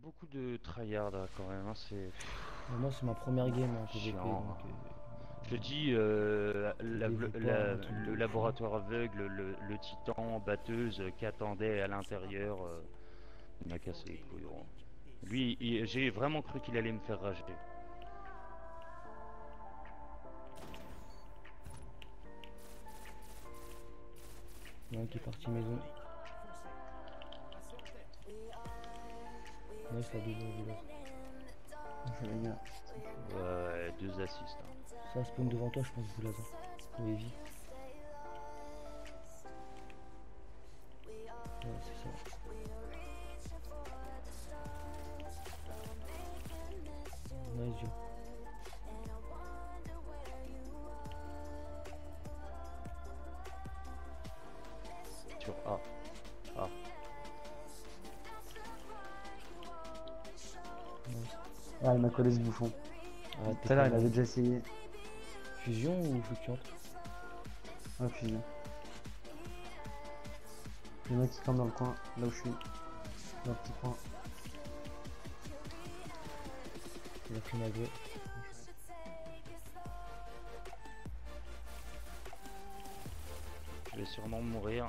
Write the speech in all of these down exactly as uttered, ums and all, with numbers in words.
beaucoup de tryhard là, quand même, hein, c'est Moi, c'est ma première game en P V P, chiant, donc hein. euh, Je te dis, euh, la- dévoue pas la- un truc de le ouf, hein. laboratoire aveugle, le, le titan batteuse qui attendait à l'intérieur, euh, il m'a cassé les couilles, gros. Lui, il- j'ai vraiment cru qu'il allait me faire rager. Il y en a un qui est parti maison. Nice la double boulette. Je vais gars. Ouais, deux assists, hein. Ça spawn devant toi, je pense, Boulaza. Ou Evie. Ouais, c'est ça. Nice, Joe. Sur A. A. Nice. Ah, il m'a collé ce bouffon. Ah, Tout à l'heure, il avait déjà essayé. Fusion ou fluctuante? Ah, fusion. Il y en a qui campent dans le coin, là où je suis. Dans le petit coin. Il a pris ma grue. Je vais sûrement mourir.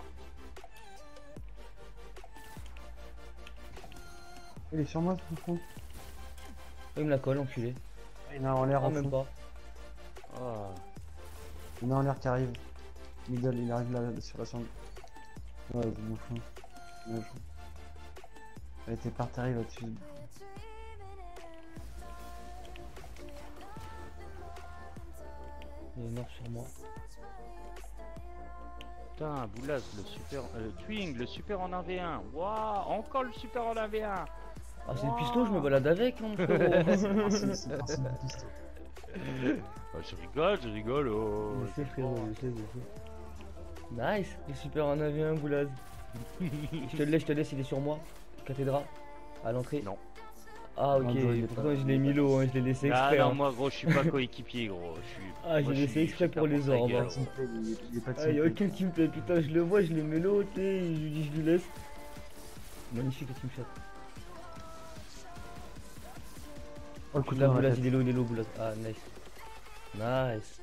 Il est sur moi ce bouffon. Oh, il me la colle, enculé. Il y en a en l'air Ah, en même fond. pas. Ah, Il y en a en l'air qui arrive. Middle, il arrive là sur la chambre. Ouais, ce bouffon. Bien joué. Elle était par terre là-dessus. Il est mort sur moi. putain, Boulaz, le super. Euh, Twing, le super en un v un. Waouh, encore le super en un v un. Ah, c'est le pistolet, je me balade avec, mon frérot. C'est parti, c'est parti du pistolet. Ah, je rigole, je rigole. Oh. Je sais, frérot, je sais, je sais. Nice, le super en avait un, Boulaz. Je te le laisse, je te laisse, il est sur moi. Cathédra, à l'entrée. Non. Ah, ok, Non, Joe, il est pourtant pas- je il l'ai est mis pas- low, hein, je l'ai laissé Ah exprès. non, hein. moi gros, je suis pas coéquipier, gros. Je suis. Ah, moi, j'ai je laissé suis- exprès je suis pour les ta orbes, gueule, hein. gros. Teamplay, il est- il est pas Ah, y'a teamplay. aucun teamplay, putain, je le vois, je le mets low, tu sais, je lui dis, je lui laisse. Magnifique le team shot. Oh, le coup de Là, poing dans la Boulaz, tête. il est low, il est low, Boulaz. Ah, nice. Nice.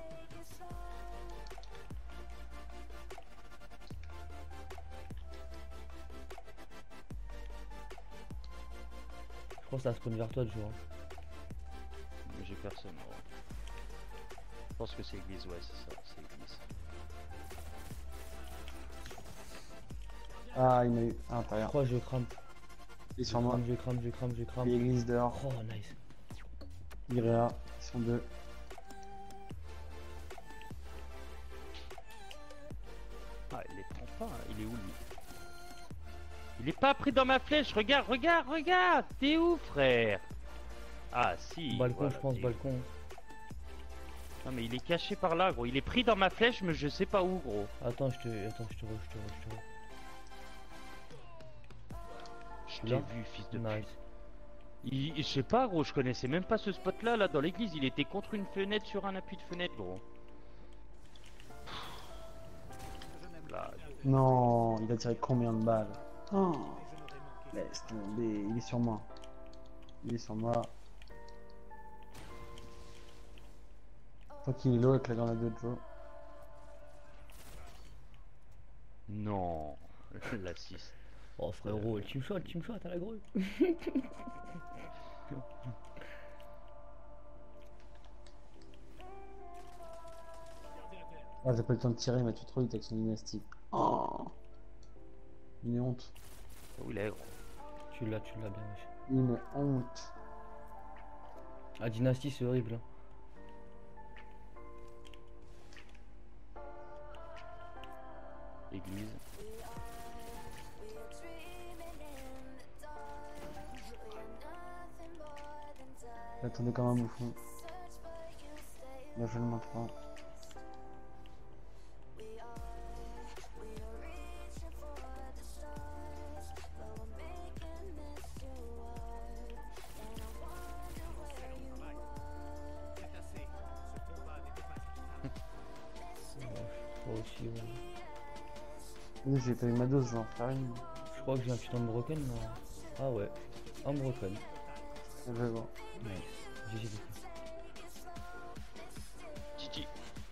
Je pense que ça spawn vers toi, Joe. hein. Mais j'ai personne, gros. Je pense que c'est église, ouais, c'est ça, c'est église. Ah, il m'a eu. Ah, Je intérieur. crois que je crame. Il est Je sur moi. crame, je crame, je crame, je crame. Il glisse dehors. Oh, nice. Iréa. Ils sont deux. Ah, il les prend pas, il est où lui? Il est pas pris dans ma flèche, regarde, regarde, regarde. T'es où, frère? Ah, si. Balcon, voilà, je pense, t'es- balcon. Non, mais il est caché par là, gros. Il est pris dans ma flèche, mais je sais pas où, gros. Attends, je te. Attends, je te re, je te re, je te re. Je t'ai Là vu, fils de pute. Nice. Il- Je sais pas, gros, je connaissais même pas ce spot là, là, dans l'église. Il était contre une fenêtre sur un appui de fenêtre, gros. Là, Non, il a tiré combien de balles? Oh, laisse tomber. Il est sur moi. Il est sur moi. Je crois qu'il est low avec la grenade de Joe. non. L'assist. Oh frérot, le team shot, team shot à la grue. Ah, j'ai pas eu le temps de tirer, il m'a tué trop vite avec son dynastie. Oh, une honte. Où il est, gros? Tu l'as, tu l'as bien, wesh. Une honte. Ah, Dynasty, c'est horrible. Hein. Église. J'attendais comme un bouffon. Là, je le maintiens. Moi aussi, ouais. Oui, j'ai pas eu ma dose, je vais en faire une. Je crois que j'ai un putain de broken, non. Ah ouais, en bretonne. Je vais voir. Nice. G G. Gigi.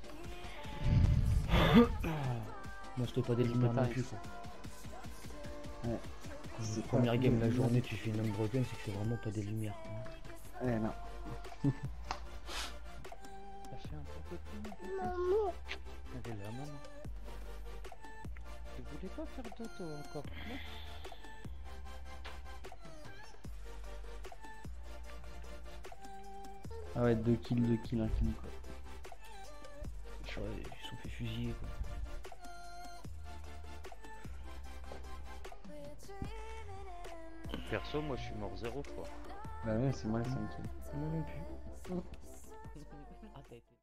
Moi je te pas des Je lumières me non taille. plus quoi. Ouais. Quand C'est la pas première la game de la première journée tu fais une homme bretonne, c'est que c'est vraiment pas des lumières. Quoi. Eh non. T'as fait un peu de tout. Maman. Elle est là, maman. Tu voulais pas faire dodo encore, non? Ah ouais, deux kills, deux kills, un kill quoi. Ouais, ils se sont fait fusiller quoi. Perso, moi je suis mort zéro fois. Bah ouais, c'est moi les cinq kills. Moi non plus. Ah, t'as été-